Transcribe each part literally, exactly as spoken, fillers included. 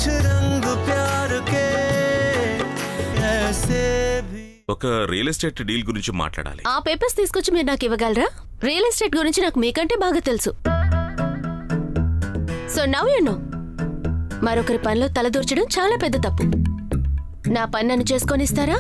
कुछ रंग प्यार के ऐसे भी ఒక రియల్ ఎస్టేట్ డీల్ గురించి మాట్లాడాలి. ఆ పేపర్స్ తీసుకొచ్చి మీరు నాకు ఇవ్వగలరా? రియల్ ఎస్టేట్ గురించి నాకు మీకంటే బాగా తెలుసు. సో నౌ యు నో, మరొకరి పనిలో తలదూర్చడం చాలా పెద్ద తప్పు. నా పని నన్ను చేసుకొని ఇస్తారా?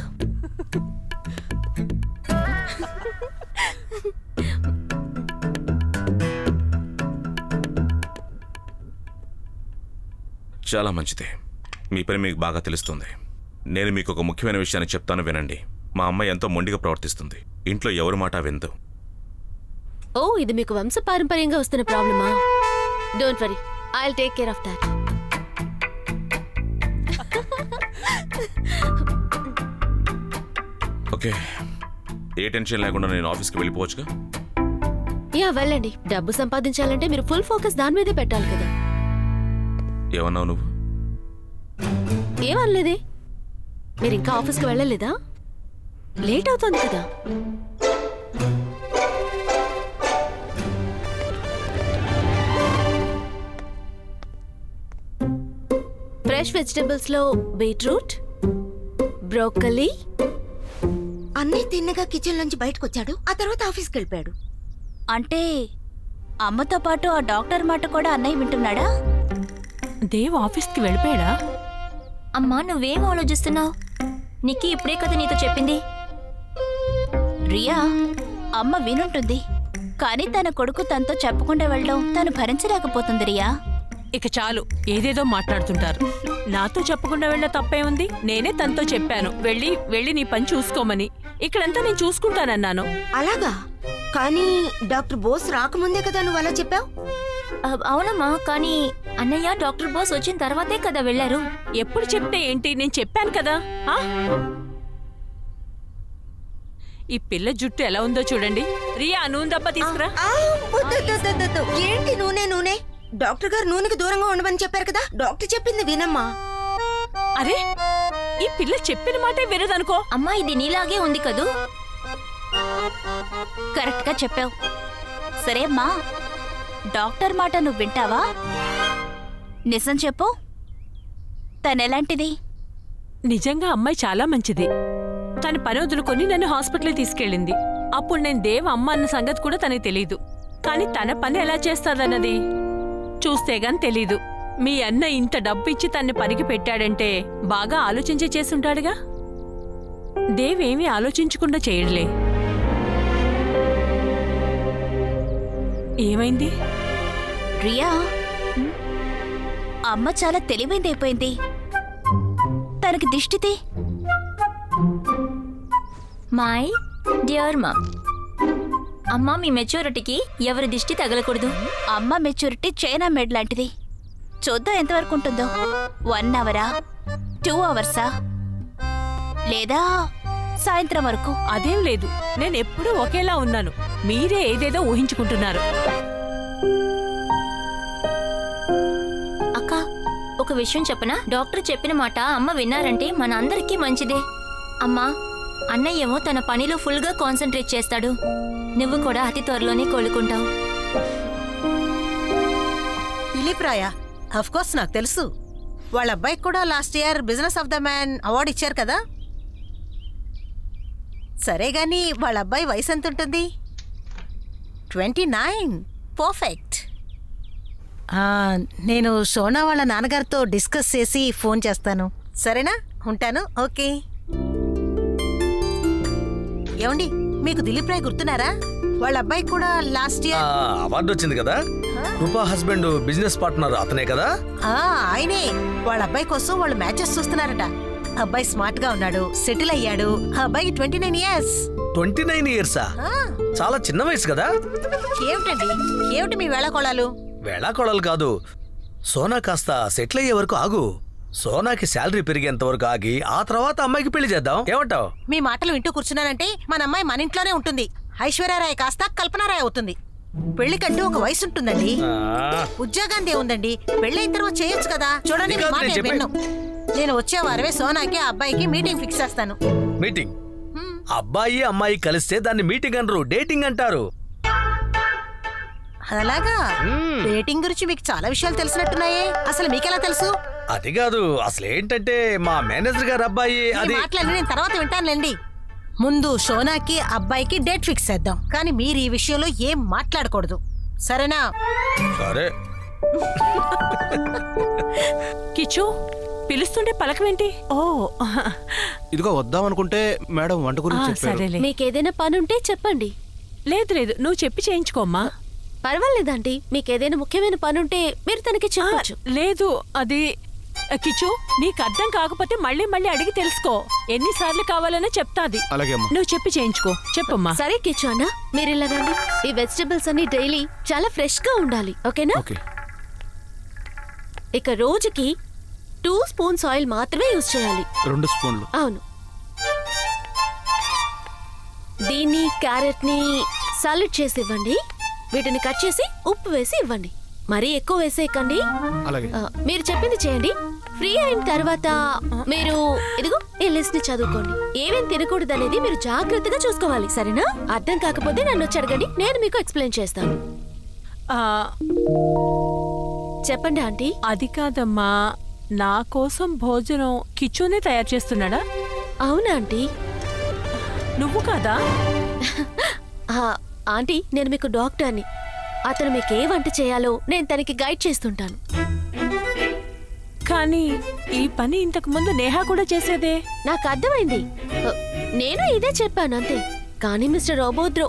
చాలా మంచిది. మీ పని మీకు బాగా తెలుస్తుంది. నేను మీకు ఒక ముఖ్యమైన విషయాన్ని చెప్తాను, వినండి. మా అమ్మాయి ఎంతో మొండిగా ప్రవర్తిస్తుంది. ఇంట్లో ఎవరి మాట విందు. ఓ, ఇది మీకు వంశ పారంపర్యంగా వస్తున్న ప్రాబ్లమా? Don't worry, I will take care of that. Okay, ఏ టెన్షన్ లేకుండా నేను ఆఫీస్కి వెళ్ళిపోవచ్చుగా? యా, వెళ్ళండి. డబ్బు సంపాదించాలంటే మీరు ఫుల్ ఫోకస్ దాని మీదే పెట్టాలి కదా. ఏమన్నావు నువ్వు? ఏమనలేదే. మీరు ఇంకా ఆఫీస్కి వెళ్ళలేదా? లేట్ అవుతుంది కదా. ఫ్రెష్ వెజిటబుల్స్ లో బీట్రూట్, బ్రోకలీ. అన్నీ తిన్నగా కిచెన్ నుంచి బయటకు వచ్చాడు. ఆ తర్వాత ఆఫీస్కి వెళ్ళిపోయాడు. అంటే అమ్మతో పాటు ఆ డాక్టర్ మాట కూడా అన్నయ్య వింటున్నాడా? దేవ్ ఆఫీస్కి వెళ్ళిపోయాడా? అమ్మా, నువ్వేం ఆలోచిస్తున్నావు? నీకి ఇప్పుడే కదా నీతో చెప్పింది. రియా, అమ్మ వినుంటుంది, కానీ తన కొడుకు తనతో చెప్పకుండా వెళ్ళడం తను భరించలేకపోతుంది. రియా, ఇక చాలు, ఏదేదో మాట్లాడుతుంటారు. నాతో చెప్పకుండా వెళ్ళ తప్పే ఉంది. నేనే తనతో చెప్పాను, వెళ్ళి వెళ్ళి నీ పని చూసుకోమని. ఇక్కడంతా నేను చూసుకుంటానన్నాను. అలాగా? కానీ డాక్టర్ బోస్ రాకముందే కదా నువ్వు అలా చెప్పావు. అవునమ్మా, కానీ అన్నయ్య డాక్టర్ బోస్ వచ్చిన తర్వాతే కదా వెళ్ళారు. ఎప్పుడు చెప్తే ఏంటి, నేను చెప్పాను కదా. ఈ పిల్ల జుట్టు ఎలా ఉందో చూడండి. రియా, నూనె దెబ్బ తీసుకురా. ఏంటి నూనె నూనె? డాక్టర్ గారు నూనెకి దూరంగా ఉండమని చెప్పారు కదా. డాక్టర్ చెప్పింది వినమ్మా. అరే, ఈ పిల్ల చెప్పిన మాటే వినదనుకో. అమ్మా, ఇది నీలాగే ఉంది కదూ. కరెక్ట్ గా చెప్పావు. సరే అమ్మా, డాక్టర్ మాట నువ్వు వింటావా? నిజం చెప్పు, తనెలాంటిది? నిజంగా అమ్మాయి చాలా మంచిది. తన పని వదులుకొని నన్ను హాస్పిటల్ తీసుకెళ్ళింది. అప్పుడు నేను దేవ్ అమ్మ అన్న సంగతి కూడా తనకి తెలీదు. కానీ తన పని ఎలా చేస్తాదన్నది చూస్తేగాని తెలీదు. మీ అన్న ఇంత డబ్బు ఇచ్చి తన్ని పనికి పెట్టాడంటే బాగా ఆలోచించే చేసుంటాడుగా. దేవ్ ఏమీ ఆలోచించకుండా చేయడలే. ఏమైంది? రియా, అమ్మ చాలా తెలివైందైపోయింది. తనకి దిష్టిది. మై డియర్ మమ్, అమ్మ మీ మెచ్యూరిటీకి ఎవరి దిష్టి తగలకూడదు. అమ్మ మెచ్యూరిటీ చైనా మెడ్ లాంటిది. చూద్దాం ఎంతవరకు ఉంటుందో. వన్ అవరా, టూ అవర్సా, లేదా సాయంత్రం వరకు? అదేం లేదు, నేను ఎప్పుడూ ఒకేలా ఉన్నాను. మీరే ఏదేదో ఊహించుకుంటున్నారు. అక్క, ఒక విషయం చెప్పనా? డాక్టర్ చెప్పిన మాట అమ్మ విన్నారంటే మన అందరికీ మంచిదే. అమ్మా, అన్నయ్యేమో తన పనిలో ఫుల్గా కాన్సన్ట్రేట్ చేస్తాడు. నువ్వు కూడా అతి త్వరలోనే కోలుకుంటావు. దిలీప్ రాయా, అఫ్ కోర్స్ నాకు తెలుసు. వాళ్ళ అబ్బాయికి కూడా last year business of the man award ఇచ్చారు కదా. సరే గాని వాళ్ళ అబ్బాయి వయసు ఎంత ఉంటుంది? Twenty nine. పర్ఫెక్ట్. నేను సోనా వాళ్ళ నాన్నగారితో డిస్కస్ చేసి ఫోన్ చేస్తాను. సరేనా? ఉంటాను. ఓకే. ఏమండి, మీకు దిలీప్ రాయ్ గుర్తున్నారా? వాళ్ళ అబ్బాయి కూడా లాస్ట్ ఇయర్ అవార్డు వచ్చింది కదా. రూపా హస్బెండ్ బిజినెస్ పార్ట్నర్ అతనే కదా. ఆయనే. వాళ్ళ అబ్బాయి కోసం వాళ్ళు మ్యాచెస్ చూస్తున్నారట. అబ్బాయి స్మార్ట్ గా ఉన్నాడు, సెటిల్ అయ్యాడు. ఆ అబ్బాయికి twenty nine years. Twenty nine ఇయర్సా? చాలా చిన్న వయసు కదా. ఏమిటండి, ఏమిటి మీ వేళాకోళాలు? వేళాకోళాలు కాదు, సోనా కాస్త సెటిల్ అయ్యే వరకు ఆగు. సోనాకి శాలరీ పెరిగేంత వరకు ఆగి ఆ తర్వాత అమ్మాయికి పెళ్లి చేద్దాం. ఏమంటావు? మీ మాటలు వింటూ కూర్చున్నానంటే మన అమ్మాయి మన ఇంట్లోనే ఉంటుంది. ఐశ్వర్యరాయ్ కాస్త కల్పనారాయ్ అవుతుంది. పెళ్లికంటూ ఒక వయసు ఉంటుందండి. ఉద్యోగాందే ఉందండి, పెళ్లైన తర్వాత చేయొచ్చు కదా. చూడండి, మీ మాట విన్ను. నేను వచ్చే వారమే సోనాకి ఆ అబ్బాయికి మీటింగ్ ఫిక్స్ చేస్తాను. మీటింగ్? అబ్బాయి అమ్మాయి కలిస్తే దాన్ని మీటింగ్ అనరు, డేటింగ్ అంటారు. అలాగా? డేటింగ్ గురించి మీకు చాలా విషయాలు తెలిసినట్టున్నాయే. అసలు మీకెలా తెలుసు? అది కాదు, అసలు ఏంటంటే మా మేనేజర్ గారు అబ్బాయి అది మాట్లాడి నేను తర్వాత వింటానులేండి. ముందు సోనాకి అబ్బాయికి డేట్ ఫిక్స్ చేద్దాం, కానీ మీరు ఈ విషయంలో ఏం మాట్లాడకూడదు, సరేనా? సరే. కిచ్చు పిలుస్తుంటే పలకమేంటి? ఓ ఇదిగో వద్దాం అనుకుంటే మేడం వంట గురించి చెప్పారు. సరేలే. మీకేదైనా పని ఉంటే చెప్పండి. లేదు లేదు, నువ్వు చెప్పి చేయించుకోమ్మా. పర్వాలేదండి, మీకేదైనా ముఖ్యమైన పని ఉంటే మీరు తనకి చెప్పచ్చు. లేదు అది కిచ్చు, నీకు అర్థం కాకపోతే మళ్ళీ మళ్ళీ అడిగి తెలుసుకో. ఎన్నిసార్లు కావాలనే చెప్తాది. అలాగే అమ్మా. నువ్వు చెప్పి చేయించుకో. చెప్పమ్మా. సరే కిచ్చు అన్న, మీరు ఇలా రండి. ఈ వెజిటబుల్స్ అన్ని డైలీ చాలా ఫ్రెష్ గా ఉండాలి, ఓకేనా? ఓకే. ఇక రోజుకి టూ స్పూన్స్ ఆయిల్ మాత్రమే యూజ్ చేయాలి. రెండు స్పూన్లు. అవును. దీన్ని క్యారెట్ ని సాలెడ్ చేసి ఇవ్వండి. వీటిని కట్ చేసి ఉప్పు వేసి ఇవ్వండి. మరీ ఎక్కువ వేసేయకండి. అలాగే. మీరు చెప్పింది చేయండి. ఫ్రీ అయిన తర్వాత మీరు ఇదిగో ఈ లిస్ట్ ని చదువుకోండి. ఏమేం తినకూడదు అనేది మీరు జాగ్రత్తగా చూసుకోవాలి, సరేనా? అర్థం కాకపోతే నన్ను వచ్చి అడగండి, నేను మీకు ఎక్స్ప్లెయిన్ చేస్తాను. చెప్పండి ఆంటీ. అది కాదమ్మా, నా కోసం భోజనం కిచ్చునే తయారు చేస్తున్నాడా? అవునా ఆంటీ? నువ్వు కాదా? ఆంటీ, నేను మీకు డాక్టర్ని. అతను మీకు ఏ వంట చేయాలో నేను తనకి గైడ్ చేస్తుంటాను. కానీ ఈ పని ఇంతకు ముందు నేహా కూడా చేసేదే. నాకు అర్థమైంది, నేను ఇదే చెప్పాను అంతే. కానీ మిస్టర్ ఒబోద్రో.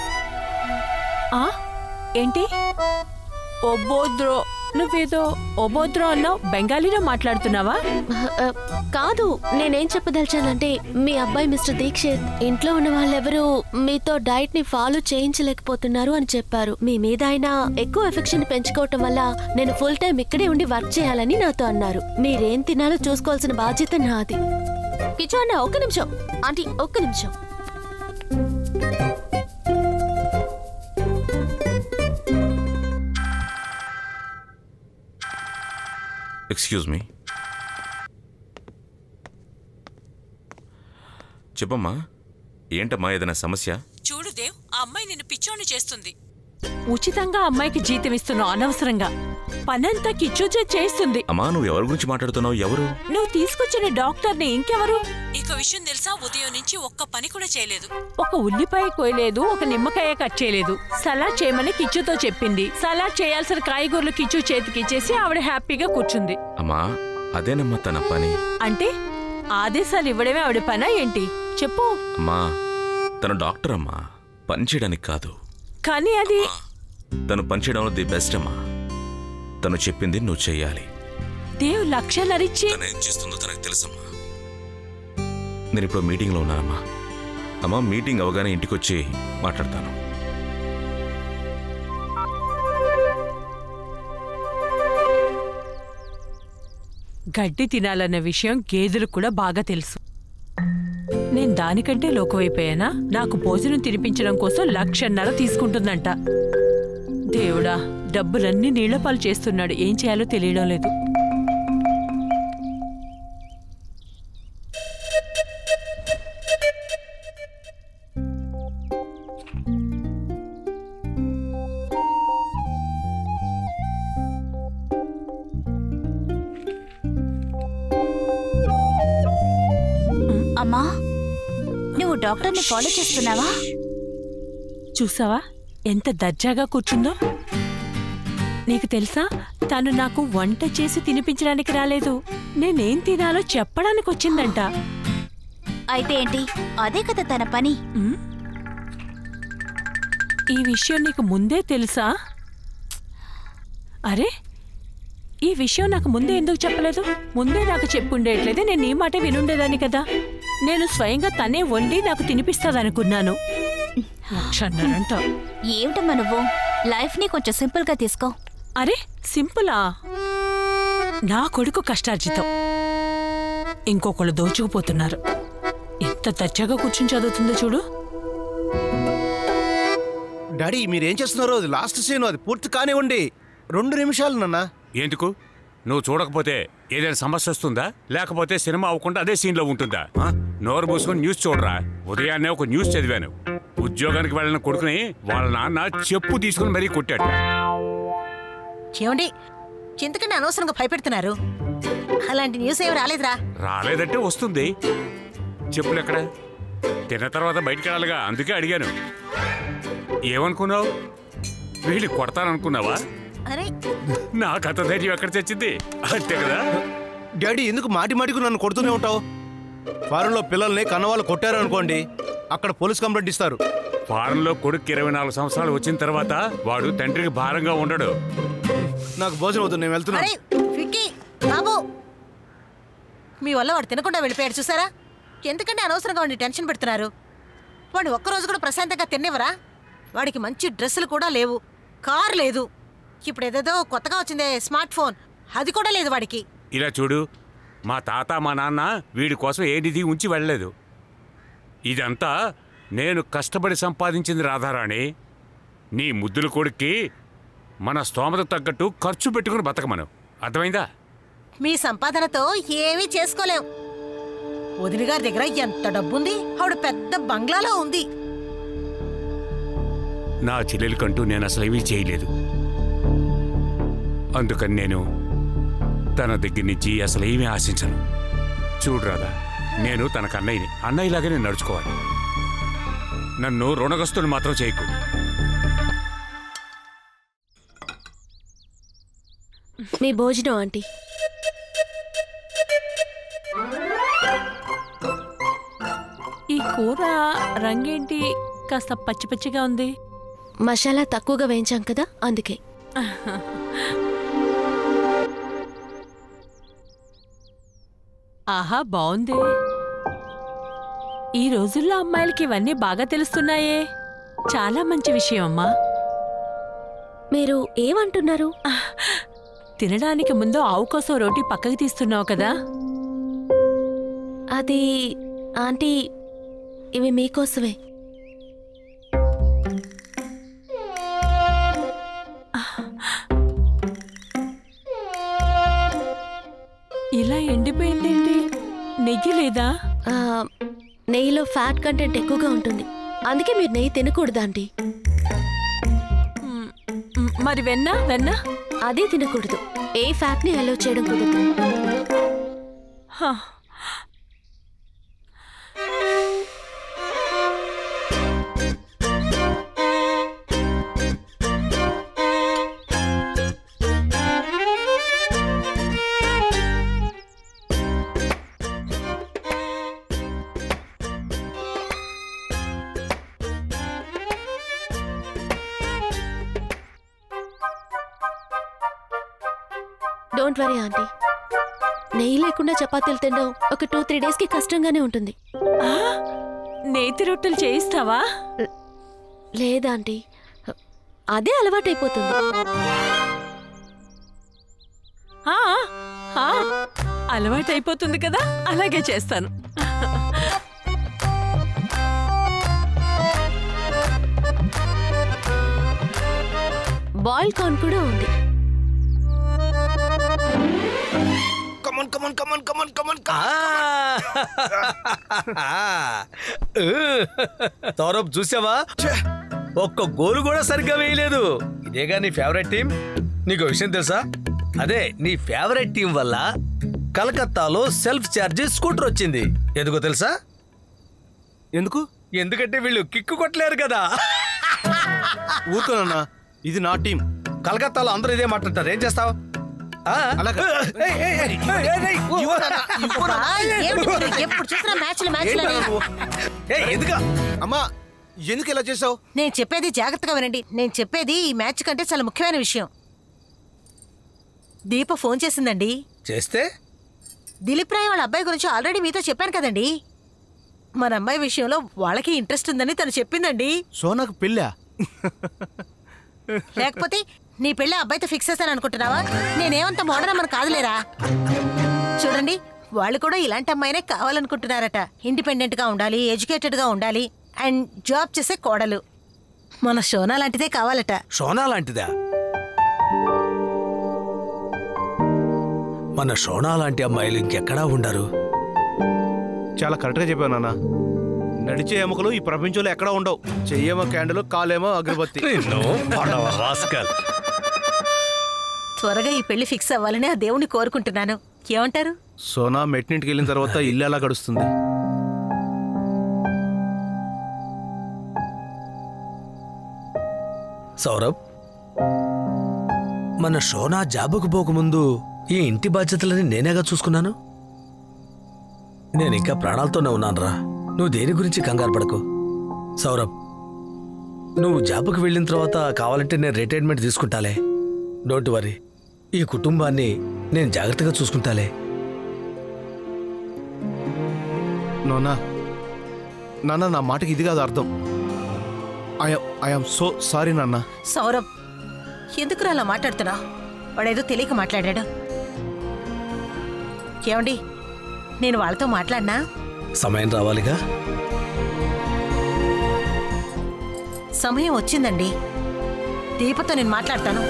ఏంటి ఒబోద్రో? నువ్వేదో ఒబోద్రో అన్నావు, బెంగాలీలో మాట్లాడుతున్నావా? కాదు, నేనేం చెప్పదలిచానంటే మీ అబ్బాయి మిస్టర్ దీక్షిత్ ఇంట్లో ఉన్న వాళ్ళెవరూ మీతో డైట్ ని ఫాలో చేయించలేకపోతున్నారు అని చెప్పారు. మీ మీద ఆయన ఎక్కువ ఎఫెక్షన్ పెంచుకోవటం వల్ల నేను ఫుల్ టైం ఇక్కడే ఉండి వర్క్ చేయాలని నాతో అన్నారు. మీరేం తినాలో చూసుకోవాల్సిన బాధ్యత నాది. కిచో అన్న, ఒక్క నిమిషం ఆంటీ, ఒక్క నిమిషం. Excuse me. చెప్పమ్మా, ఏంటమ్మా ఏదైనా సమస్య? చూడు దేవ్, ఆ అమ్మాయి నిన్ను పిచ్చోని చేస్తుంది. ఉచితంగా అమ్మాయికి జీతం ఇస్తున్నావు అనవసరంగా. పనంతా కిచ్చోచే చేస్తుంది. అమ్మా, నువ్వు ఎవరి గురించి మాట్లాడుతున్నావు? ఎవరు? నువ్వు తీసుకొచ్చిన డాక్టర్ని. ఇంకెవరు? నీకు విషయం తెలుసా? ఉదయం నుంచి ఒక్క పని కూడా చేయలేదు. ఒక ఉల్లిపాయ కోయలేదు, ఒక నిమ్మకాయ కట్ చేయలేదు. సలాడ్ చేయమని కిచ్చుతో చెప్పింది. సలాడ్ చేయాల్సిన కాయగూరలు కిచ్చు చేతికిచ్చేసి ఆవిడ హ్యాపీగా కూర్చుంది. అమ్మా, అదేనమ్మా తన పని. అంటే ఆదేశాలు ఇవ్వడమే ఆవిడ పనా ఏంటి? చెప్పు. అమ్మా, తను డాక్టర్ అమ్మా, పని చేయడానికి కాదు. కానీ అది తను పనిచేయడంలో ది బెస్ట్ అమ్మా. తను చెప్పింది నువ్వు చెయ్యాలి. దేవ్ లక్షలరిచ్చి తనేం చేస్తుందో తనకు తెలుసమ్మా. నేను ఇప్పుడు మీటింగ్లో ఉన్నానమ్మా. అమ్మా, మీటింగ్ అవగానే ఇంటికి వచ్చి మాట్లాడతాను. గడ్డి తినాలన్న విషయం గేదెలకు కూడా బాగా తెలుసు. నేను దానికంటే లోకమైపోయానా? నాకు భోజనం తినిపించడం కోసం లక్షన్నర తీసుకుంటుందంట. దేవుడా, డబ్బులన్నీ నీళ్లపాలు చేస్తున్నాడు. ఏం చేయాలో తెలియడం లేదు. అమ్మా, నువ్వు డాక్టర్ని ఫాలో చేస్తున్నావా? చూసావా ఎంత దర్జాగా కూర్చుందో? నీకు తెలుసా, తను నాకు వంట చేసి తినిపించడానికి రాలేదు, నేనేం తినాలో చెప్పడానికి వచ్చిందంట. అయితే ఏంటి? అదే కదా తన పని. ఈ విషయం నీకు ముందే తెలుసా? అరే, ఈ విషయం నాకు ముందే ఎందుకు చెప్పలేదు? ముందే నాకు చెప్పుండేట్లయితే నేను ఈ మాట వినుండేదాన్ని కదా. నేను స్వయంగా తనే వండి నాకు తినిపిస్తాదనుకున్నాను. లక్షన్నరంట. ఏమిటమ్మా నువ్వు? లైఫ్ ని కొంచెం సింపుల్ గా తీసుకో. అరే, సింపులా? నా కొడుకు కష్టార్జితం, ఇంకొకళ్ళు దోచుకుపోతున్నారు. ఎంత దచ్చగా కూర్చుని చదువుతుందో చూడు. డాడీ, మీరేం చేస్తున్నారో అది లాస్ట్ సీన్, అది పూర్తి కానివ్వండి. రెండు నిమిషాలు నాన్న. ఎందుకు? నువ్వు చూడకపోతే ఏదైనా సమస్య వస్తుందా? లేకపోతే సినిమా అవ్వకుండా అదే సీన్లో ఉంటుందా? నోరు మూసుకొని న్యూస్ చూడరా. ఉదయాన్నే ఒక న్యూస్ చదివాను. ఉద్యోగానికి వెళ్ళిన కొడుకుని వాళ్ళ నాన్న చెప్పు తీసుకుని మరీ కొట్టాడు. ఏమండి, చింతకండి అనవసరంగా భయపెడుతున్నారు. అలాంటి న్యూస్ ఏమి రాలేదురా. రాలేదంటే వస్తుంది. చెప్పులు ఎక్కడ? తిన్న తర్వాత బయటికి వెళ్ళాలిగా, అందుకే అడిగాను. ఏమనుకున్నావు? వీళ్ళు కొడతాననుకున్నావా? అరే నా కథ ధైర్యం ఎక్కడ తెచ్చింది? అంతే కదా. డాడీ ఎందుకు మాటి మాటికి నన్ను కొడుతూనే ఉంటావు? ఫారెన్లో పిల్లల్ని కన్నవాళ్ళు కొట్టారు అనుకోండి, అక్కడ పోలీస్ కంప్లైంట్ ఇస్తారు. ఫారెన్లో కొడుకు ఇరవై నాలుగు సంవత్సరాలు వచ్చిన తర్వాత వాడు తండ్రికి భారంగా ఉండడు. నాకు భోజనం అవుతుంది, నేను వెళ్తున్నాను. అరే విక్కీ బాబు, మీ వల్ల వాడు తినకుండా వెళ్ళిపోయాడు చూసారా? ఎందుకంటే అనవసరంగా వాడిని టెన్షన్ పెడుతున్నారు. వాడిని ఒక్కరోజు కూడా ప్రశాంతంగా తినేవరా? వాడికి మంచి డ్రెస్సులు కూడా లేవు, కార్ లేదు, ఇప్పుడు ఏదేదో కొత్తగా వచ్చిందే స్మార్ట్ ఫోన్, అది కూడా లేదు వాడికి. ఇలా చూడు, మా తాత మా నాన్న వీడి కోసం ఏ నిధి ఉంచి వెళ్ళలేదు. ఇదంతా నేను కష్టపడి సంపాదించింది రాధారాణి. నీ ముద్దుల కొడుక్కి మన స్తోమత తగ్గట్టు ఖర్చు పెట్టుకుని బతకమను, అర్థమైందా? మీ సంపాదనతో ఏమీ చేసుకోలేం. వదిన గారి దగ్గర ఎంత డబ్బుంది, ఆవిడ పెద్ద బంగ్లాలో ఉంది. నా చెల్లెలకంటూ నేను అసలు ఏమీ చేయలేదు. అందుకని నేను తన దగ్గర నుంచి అసలు ఏమీ ఆశించను. చూడు రాదా, నేను తనకు అన్నయ్యని, అన్నయ్యలాగే నేను నడుచుకోవాలి. నన్ను రుణగస్తుని మాత్రం చేయకు. మీ భోజనం ఆంటీ. ఈ కూర రంగేంటి కాస్త పచ్చి పచ్చిగా ఉంది? మసాలా తక్కువగా వేయించాం కదా, అందుకే. ఆహా, బాగుంది. ఈ రోజుల్లో అమ్మాయిలకి ఇవన్నీ బాగా తెలుస్తున్నాయే. చాలా మంచి విషయం అమ్మా. మీరు ఏమంటున్నారు? తినడానికి ముందు ఆవు కోసం రోటీ పక్కకి తీస్తున్నావు కదా. అది ఆంటీ, ఇవి మీకోసమే. ఇలా ఎండిపోయిందేంటి? నెయ్యి లేదా? ఆ, నెయ్యిలో ఫ్యాట్ కంటెంట్ ఎక్కువగా ఉంటుంది, అందుకే మీరు నెయ్యి తినకూడదు ఆంటీ. మ్, మ్, మరి వెన్న వెన్న అదే తినకూడదు. ఏ ఫ్యాట్ ని అలౌ చేయడం కుదరదు. హా. డోంట్ వరీ ఆంటీ, నెయ్యి లేకుండా చపాతీలు తినడం ఒక టూ త్రీ డేస్ కి కష్టంగానే ఉంటుంది. నేతి రొట్టెలు చేయిస్తావా? లేదా ఆంటీ, అదే అలవాటైపోతుంది. ఆ, ఆ, అలవాటైపోతుంది కదా, అలాగే చేస్తాను. బాయిల్ కార్న్ కూడా ఉంది. Come on come on come on come on come on. Saurabh చూసావా, ఒక్క గోలు కూడా సరిగ్గా వేయలేదు. ఇదేగా నీ ఫేవరెట్ టీం? నీకు విషయం తెలుసా? అదే నీ ఫేవరెట్ టీం వల్ల కలకత్తాలో సెల్ఫ్ చార్జ్ స్కూటర్ వచ్చింది. ఎందుకో తెలుసా? ఎందుకు? ఎందుకంటే వీళ్ళు కిక్కు కొట్టలేరు కదా. ఊరుకోనన్నా, ఇది నా టీం. కలకత్తాలో అందరూ ఇదే మాట్లాడతారు, ఏం చేస్తావు? అబ్బా, ఏమిటి మీరు ఎప్పుడు చూసినా మ్యాచ్లు మ్యాచ్లు ఎందుకు అమ్మా, ఎందుకు ఇలా చేసావు? నేను చెప్పేది జాగ్రత్తగా వినండి. నేను చెప్పేది ఈ మ్యాచ్ కంటే చాలా ముఖ్యమైన విషయం. దీప ఫోన్ చేసిందండి. చేస్తే దిలీప్ రాయ్ వాళ్ళ అబ్బాయి గురించి ఆల్రెడీ మీతో చెప్పాను కదండి. మన అమ్మాయి విషయంలో వాళ్ళకి ఇంట్రెస్ట్ ఉందని తను చెప్పిందండి. సోనాకు పెళ్ళా? లేకపోతే నీ పెళ్ళి అబ్బాయితో ఫిక్స్ చేశాను అనుకుంటున్నావా? నేనేమంత మోడర్న్ మన కాదులేరా. చూడండి, వాళ్ళు కూడా ఇలాంటి అమ్మాయినే కావాలనుకుంటున్నారట. ఇండిపెండెంట్ గా ఉండాలి, ఎడ్యుకేటెడ్ గా ఉండాలి, అండ్ జాబ్ చేసే కోడలు. మన సోనా లాంటిదే కావాలట. సోనా లాంటిదా? మన సోనా లాంటి అమ్మాయిలు ఇంకెక్కడా ఉండరు. చాలా కరెక్ట్గా చెప్పావు నాన్న. నడిచే ఎముకలు ఈ ప్రపంచంలో ఎక్కడా ఉండవు. చెయ్యేమో క్యాండిల్, కాలేమో అగరబత్తి. త్వరగా ఈ పెళ్లి ఫిక్స్ అవ్వాలని ఆ దేవుణ్ణి కోరుకుంటున్నాను. ఏమంటారు? సోనా మెట్నింటికి వెళ్ళిన తర్వాత ఇల్లు ఎలా గడుస్తుంది? సౌరభ్, మన షోనా జాబుకు పోకముందు ఈ ఇంటి బాధ్యతలని నేనేగా చూసుకున్నాను. నేను ఇంకా ప్రాణాలతోనే ఉన్నానురా. నువ్వు దేని గురించి కంగారు పడకు. సౌరభ్, నువ్వు జాబుకు వెళ్ళిన తర్వాత కావాలంటే నేను రిటైర్మెంట్ తీసుకుంటాలే. డోంట్ వరీ, ఈ కుటుంబాన్ని నేను జాగ్రత్తగా చూసుకుంటాలే. నోనా, నాన్న నా మాటకి ఇది కాదు అర్థం. ఐఎమ్ సో సారీ నాన్న. సౌరభ్, ఎందుకు అలా మాట్లాడుతున్నా? వాడేదో తెలియక మాట్లాడాడు. ఏమండి, నేను వాళ్ళతో మాట్లాడినా? సమయం రావాలిగా. సమయం వచ్చిందండి. దీపతో నేను మాట్లాడతాను.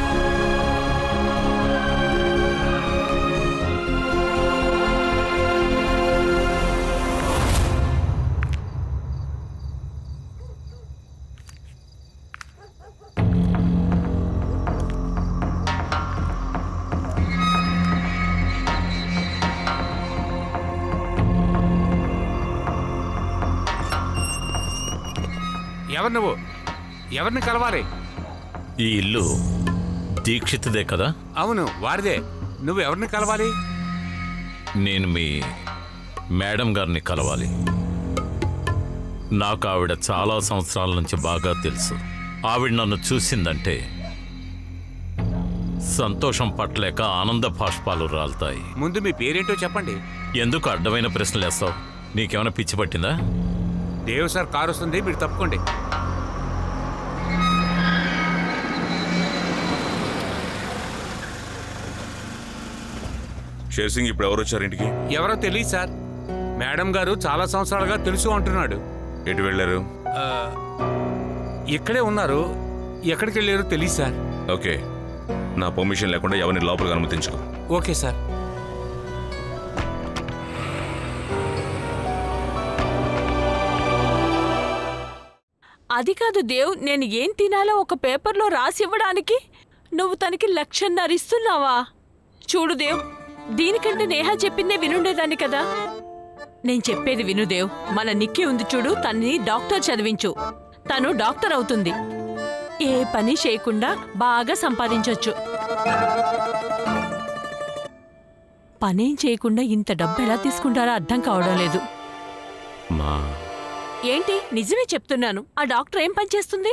ఎవరు నువ్వు? ఎవరిని కలవాలి? ఈ ఇల్లు దీక్షిత్దే కదా? అవును, వారిదే. నువ్వు ఎవరిని కలవాలి? నేను మీ మేడం గారిని కలవాలి. నాకు ఆవిడ చాలా సంవత్సరాల నుంచి బాగా తెలుసు. ఆవిడ నన్ను చూసిందంటే సంతోషం పట్టలేక ఆనంద బాష్పాలు రాలుతాయి. ముందు మీ పేరేంటో చెప్పండి. ఎందుకు అడ్డమైన ప్రశ్నలు వేస్తావు? నీకేమైనా పిచ్చి పట్టిందా? దేవ్ సార్ కారు వస్తుంది, మీరు తప్పుకోండి. షేర్ సింగ్ ఇప్పుడు ఎవరు వచ్చారు ఇంటికి? ఎవరో తెలియదు సార్. మేడం గారు చాలా సంవత్సరాలుగా తెలుసు అంటున్నాడు. ఎటు వెళ్ళారు? ఇక్కడే ఉన్నారు. ఎక్కడికి వెళ్ళారో తెలియదు సార్. ఓకే, నా పర్మిషన్ లేకుండా ఎవరిని లోపలికి అనుమతించుకో. Okay sir. అది కాదు దేవ్, నేను ఏం తినాలో ఒక పేపర్లో రాసి ఇవ్వడానికి నువ్వు తనకి లక్షన్నర ఇస్తున్నావా? చూడు దేవ్, దీనికంటే నేహా చెప్పిందే వినుండేదాన్ని కదా. నేను చెప్పేది విను దేవ్. మన నిక్కి ఉంది చూడు, తన్ని డాక్టర్ చదివించు. తను డాక్టర్ అవుతుంది. ఏ పని చేయకుండా బాగా సంపాదించొచ్చు. పనేం చేయకుండా ఇంత డబ్బు ఎలా తీసుకుంటారో అర్థం కావడం లేదు. మా ఏంటి, నిజమే చెప్తున్నాను. ఆ డాక్టర్ ఏం పని చేస్తుంది?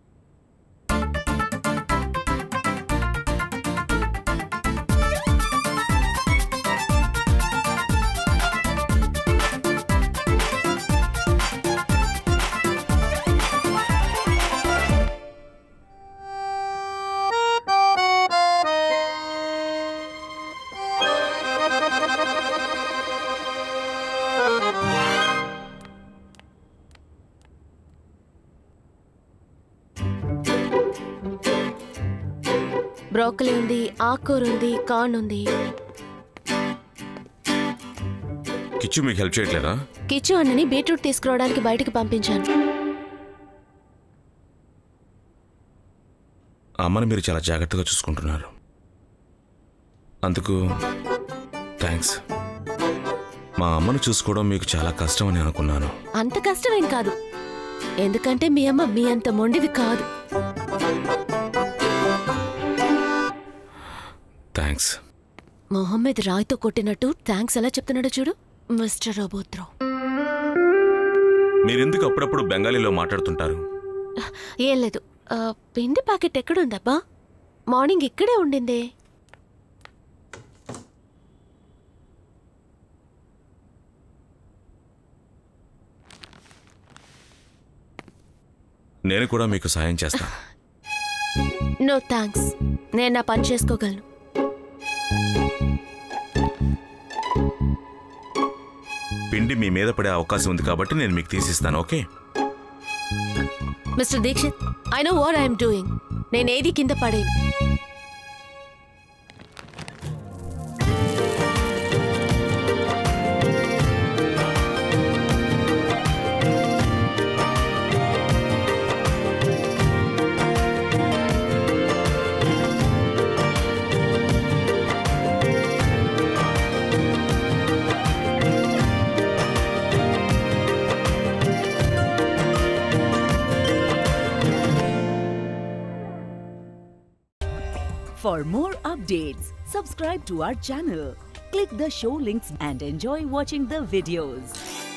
బ్రోకలీ ఉంది, ఆకుకూర ఉంది, కార్న్ ఉంది. కిచ్చు మీకు హెల్ప్ చేయట్లేదా? కిచ్చు అన్నని బీట్రూట్ తీసుకురావడానికి బయటకు పంపించాను. అమ్మని మీరు చాలా జాగ్రత్తగా చూసుకుంటున్నారు. అందుకు థ్యాంక్స్. మా అమ్మను చూసుకోవడం మీకు చాలా కష్టం అని అనుకున్నాను. అంత కష్టమేం కాదు, ఎందుకంటే మీ అమ్మ మీ అంత మొండిది కాదు. థ్యాంక్స్. మొహమ్మద్ రాయ్తో కొట్టినట్టు థ్యాంక్స్ ఎలా చెప్తున్నాడో చూడు మిస్టర్ రోబోత్రో. మీరెందుకు అప్పుడప్పుడు బెంగాలీలో మాట్లాడుతుంటారు? ఏం లేదు, పిండి ప్యాకెట్ ఎక్కడుందబ్బా? మార్నింగ్ ఇక్కడే ఉండిందే. నేను కూడా మీకు సాయం చేస్తాను. నో థ్యాంక్స్, నేను నా పని చేసుకోగలను. పిండి మీ మీద పడే అవకాశం ఉంది కాబట్టి నేను మీకు తీసిస్తాను. Okay mister Dikshit, I know what I'm doing. నేనేది కింద పడేను. For more updates, subscribe to our channel, click the show links and enjoy watching the videos.